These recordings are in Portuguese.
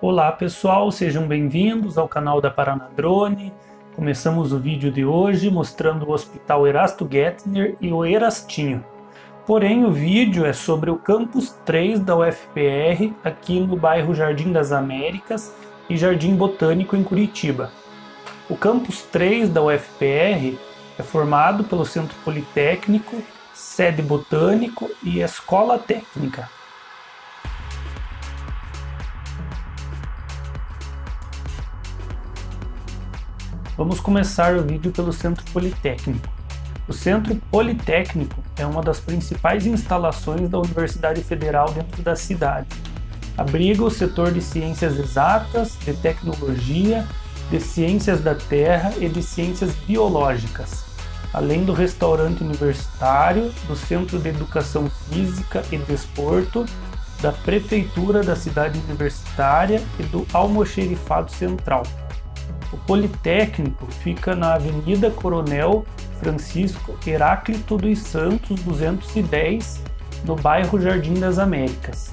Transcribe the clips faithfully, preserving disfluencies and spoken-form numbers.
Olá pessoal, sejam bem-vindos ao canal da Paraná Drone. Começamos o vídeo de hoje mostrando o Hospital Erasto Gettner e o Erastinho. Porém, o vídeo é sobre o Campus três da U F P R, aqui no bairro Jardim das Américas e Jardim Botânico em Curitiba. O Campus três da U F P R é formado pelo Centro Politécnico, Sede Botânico e Escola Técnica. Vamos começar o vídeo pelo Centro Politécnico. O Centro Politécnico é uma das principais instalações da Universidade Federal dentro da cidade. Abriga o setor de ciências exatas, de tecnologia, de ciências da terra e de ciências biológicas, além do restaurante universitário, do Centro de Educação Física e Desporto, da Prefeitura da cidade universitária e do Almoxerifado Central. O Politécnico fica na Avenida Coronel Francisco Heráclito dos Santos duzentos e dez, no bairro Jardim das Américas.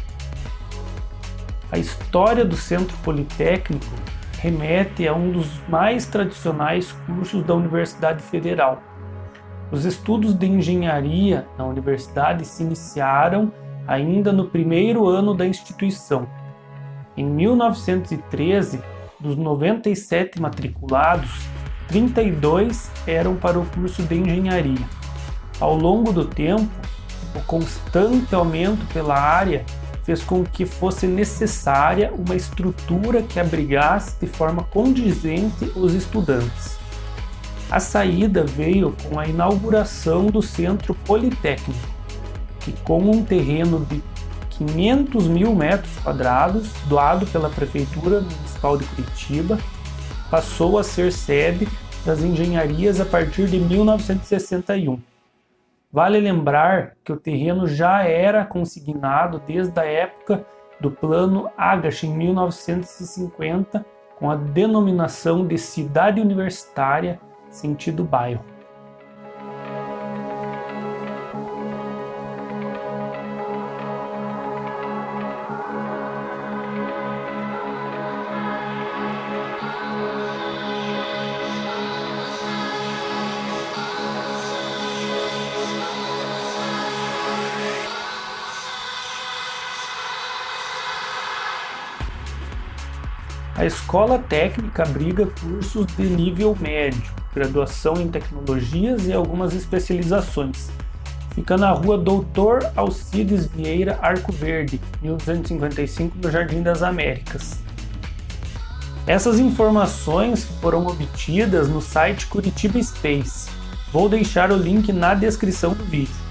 A história do Centro Politécnico remete a um dos mais tradicionais cursos da Universidade Federal. Os estudos de engenharia na universidade se iniciaram ainda no primeiro ano da instituição. Em mil novecentos e treze, dos noventa e sete matriculados, trinta e dois eram para o curso de engenharia. Ao longo do tempo, o constante aumento pela área fez com que fosse necessária uma estrutura que abrigasse de forma condizente os estudantes. A saída veio com a inauguração do Centro Politécnico, que com um terreno de quinhentos mil metros quadrados, doado pela Prefeitura Municipal de Curitiba, passou a ser sede das engenharias a partir de mil novecentos e sessenta e um. Vale lembrar que o terreno já era consignado desde a época do Plano Agache em mil novecentos e cinquenta, com a denominação de Cidade Universitária, sentido bairro. A Escola Técnica abriga cursos de nível médio, graduação em tecnologias e algumas especializações. Fica na rua Doutor Alcides Vieira Arco Verde, mil duzentos e cinquenta e cinco, no Jardim das Américas. Essas informações foram obtidas no site Curitiba Space. Vou deixar o link na descrição do vídeo.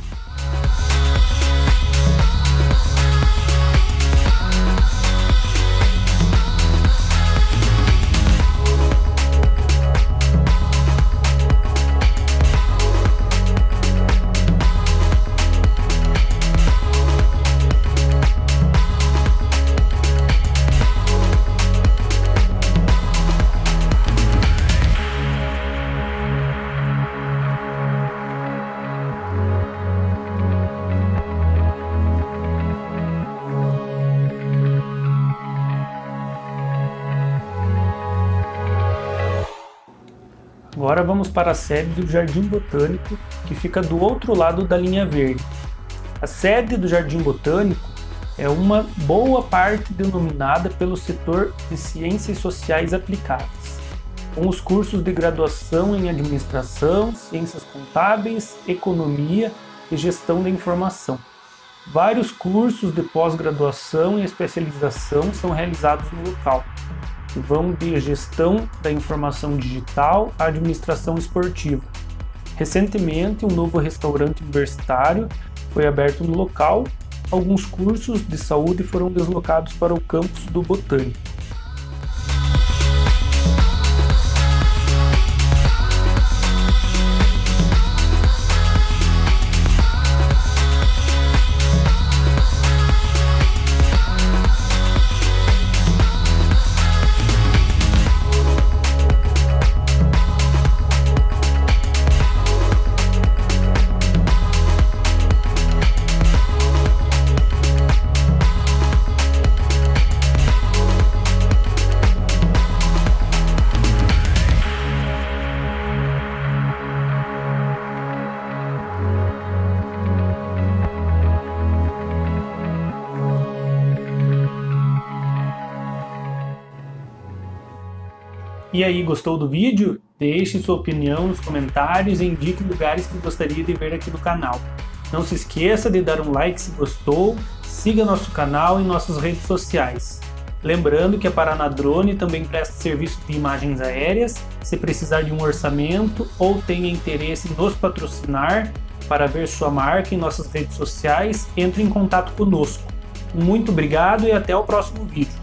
Agora vamos para a sede do Jardim Botânico, que fica do outro lado da linha verde. A sede do Jardim Botânico é uma boa parte denominada pelo setor de Ciências Sociais Aplicadas, com os cursos de graduação em Administração, Ciências Contábeis, Economia e Gestão da Informação. Vários cursos de pós-graduação e especialização são realizados no local, que vão de gestão da informação digital à administração esportiva. Recentemente, um novo restaurante universitário foi aberto no local. Alguns cursos de saúde foram deslocados para o campus do Botânico. E aí, gostou do vídeo? Deixe sua opinião nos comentários e indique lugares que gostaria de ver aqui no canal. Não se esqueça de dar um like se gostou, siga nosso canal em nossas redes sociais. Lembrando que a Paraná Drone também presta serviço de imagens aéreas. Se precisar de um orçamento ou tenha interesse em nos patrocinar para ver sua marca em nossas redes sociais, entre em contato conosco. Muito obrigado e até o próximo vídeo.